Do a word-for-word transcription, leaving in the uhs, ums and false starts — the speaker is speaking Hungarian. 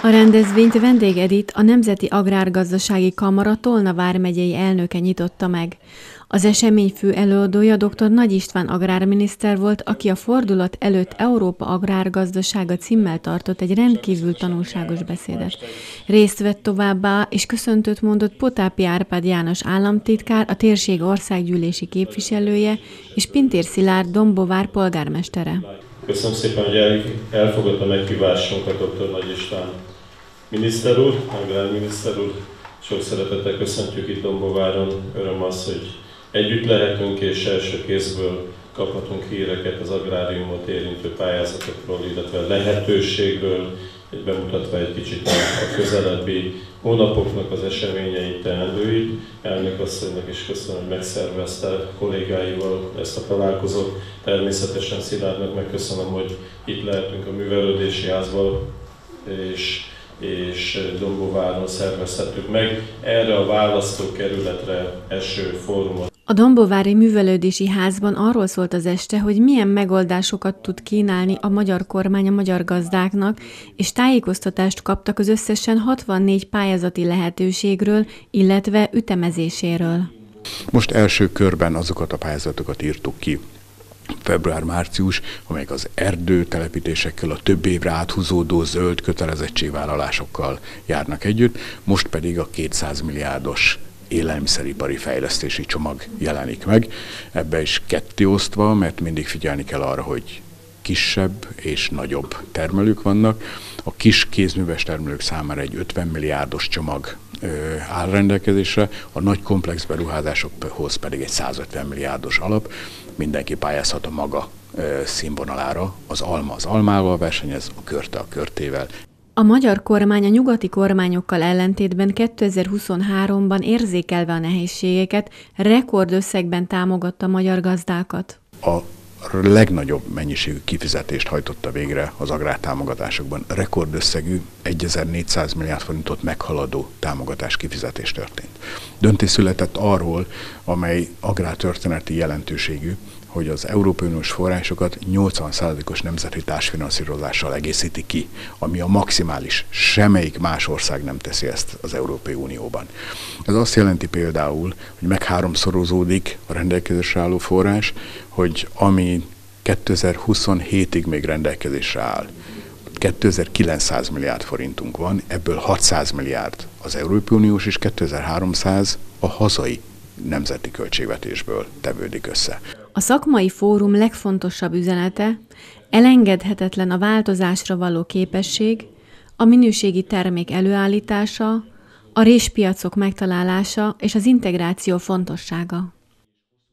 A rendezvényt Vendég Edith, a Nemzeti Agrárgazdasági Kamara Tolna vármegyei elnöke nyitotta meg. Az esemény fő előadója dr. Nagy István agrárminiszter volt, aki a fordulat előtt Európa agrárgazdasága címmel tartott egy rendkívül tanulságos beszédet. Részt vett továbbá, és köszöntőt mondott Potápi Árpád János államtitkár, a térség országgyűlési képviselője, és Pintér Szilárd Dombóvár polgármestere. Köszönöm szépen, hogy elfogadta meghívásunkat dr. Nagy István miniszter úr, agrárminiszter úr. Sok szeretettel köszöntjük itt Dombóváron. Öröm az, hogy együtt lehetünk és első kézből kaphatunk híreket az agráriumot érintő pályázatokról, illetve lehetőségről, egy bemutatva egy kicsit a közelebbi hónapoknak az eseményeit, teendőit. Elnök asszonynak is köszönöm, hogy megszervezte kollégáival ezt a találkozót. Természetesen Szilárdnak megköszönöm, hogy itt lehetünk a művelődési házban, és, és Dombóváron szervezhetünk meg erre a választókerületre eső fórumot. A Dombóvári Művelődési Házban arról szólt az este, hogy milyen megoldásokat tud kínálni a magyar kormány a magyar gazdáknak, és tájékoztatást kaptak az összesen hatvannégy pályázati lehetőségről, illetve ütemezéséről. Most első körben azokat a pályázatokat írtuk ki, február-március, amelyek az erdőtelepítésekkel, a több évre áthúzódó zöld kötelezettségvállalásokkal járnak együtt, most pedig a kétszáz milliárdos élelmiszeripari fejlesztési csomag jelenik meg. Ebbe is ketté osztva, mert mindig figyelni kell arra, hogy kisebb és nagyobb termelők vannak. A kis kézműves termelők számára egy ötven milliárdos csomag ö, áll rendelkezésre, a nagy komplex beruházásokhoz pedig egy százötven milliárdos alap. Mindenki pályázhat a maga ö, színvonalára, az alma az almával versenyez, a körte a körtével. A magyar kormány a nyugati kormányokkal ellentétben kétezer-huszonháromban érzékelve a nehézségeket, rekordösszegben támogatta a magyar gazdákat. A legnagyobb mennyiségű kifizetést hajtotta végre az agrártámogatásokban. Rekordösszegű egyezer-négyszáz milliárd forintot meghaladó támogatás kifizetés történt. Döntés született arról, amely agrártörténeti jelentőségű, hogy az Európai Uniós forrásokat nyolcvan százalékos nemzeti társfinanszírozással egészíti ki, ami a maximális. Semmelyik más ország nem teszi ezt az Európai Unióban. Ez azt jelenti például, hogy megháromszorozódik a rendelkezésre álló forrás, hogy ami kétezer-huszonhétig még rendelkezésre áll, kétezer-kilencszáz milliárd forintunk van, ebből hatszáz milliárd az Európai Uniós és kétezer-háromszáz a hazai nemzeti költségvetésből tevődik össze. A szakmai fórum legfontosabb üzenete: elengedhetetlen a változásra való képesség, a minőségi termék előállítása, a réspiacok megtalálása és az integráció fontossága.